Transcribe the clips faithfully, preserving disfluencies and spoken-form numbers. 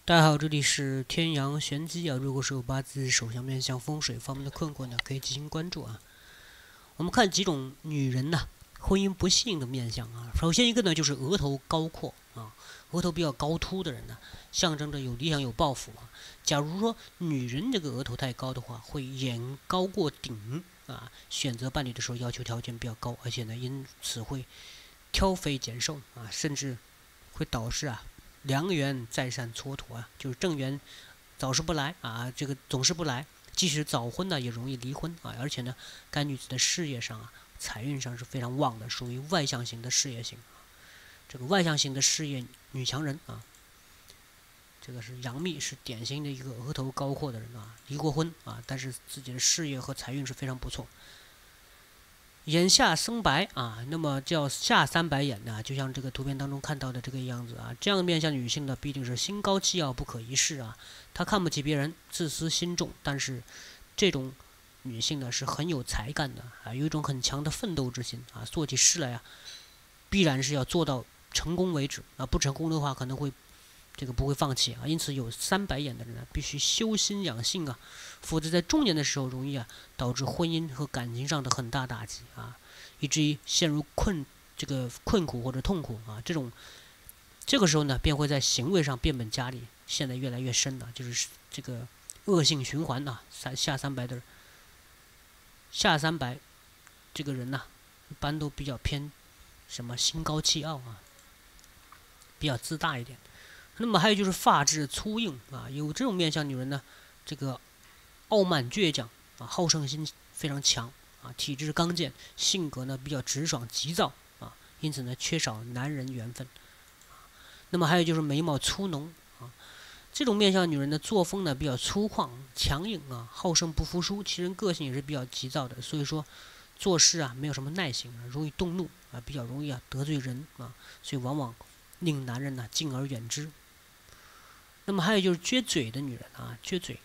大家好，这里是天阳玄机啊。如果是有八字手相面相风水方面的困惑呢，可以进行关注啊。我们看几种女人呢，婚姻不幸的面相啊。首先一个呢，就是额头高阔啊，额头比较高凸的人呢，象征着有理想有抱负啊。假如说女人这个额头太高的话，会眼高过顶啊，选择伴侣的时候要求条件比较高，而且呢，因此会挑肥拣瘦啊，甚至会导致啊。良缘再三蹉跎啊，就是正缘早是不来啊，这个总是不来。即使早婚呢，也容易离婚啊。而且呢，该女子的事业上啊，财运上是非常旺的，属于外向型的事业型。这个外向型的事业女强人啊，这个是杨幂，是典型的一个额头高阔的人啊，离过婚啊，但是自己的事业和财运是非常不错。眼下生白啊，那么叫下三白眼呢，就像这个图片当中看到的这个样子啊，这样的面向女性呢，必定是心高气傲、不可一世啊。她看不起别人，自私心重，但是这种女性呢是很有才干的啊，有一种很强的奋斗之心啊，做起事来啊，必然是要做到成功为止啊，不成功的话可能会。这个不会放弃啊，因此有三白眼的人呢，必须修心养性啊，否则在中年的时候容易啊导致婚姻和感情上的很大打击啊，以至于陷入困这个困苦或者痛苦啊，这种这个时候呢，便会在行为上变本加厉，陷得越来越深了，就是这个恶性循环呐、啊。三下三白的下三白这个人呐、啊，一般都比较偏什么心高气傲啊，比较自大一点。那么还有就是发质粗硬啊，有这种面相女人呢，这个傲慢倔强啊，好胜心非常强啊，体质刚健，性格呢比较直爽急躁啊，因此呢缺少男人缘分。那么还有就是眉毛粗浓啊，这种面相女人的作风呢比较粗犷强硬啊，好胜不服输，其人个性也是比较急躁的，所以说做事啊没有什么耐心啊，容易动怒啊，比较容易啊得罪人啊，所以往往令男人呢敬而远之。那么还有就是撅嘴的女人啊，撅嘴，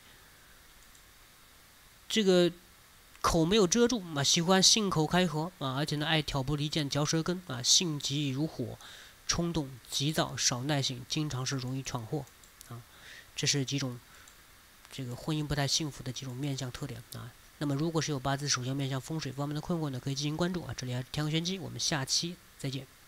这个口没有遮住啊，喜欢信口开河啊，而且呢爱挑拨离间、嚼舌根啊，性急如火，冲动、急躁、少耐性，经常是容易闯祸啊。这是几种这个婚姻不太幸福的几种面相特点啊。那么如果是有八字、手相、面相、风水方面的困惑呢，可以进行关注啊。这里还是天阳玄机，我们下期再见。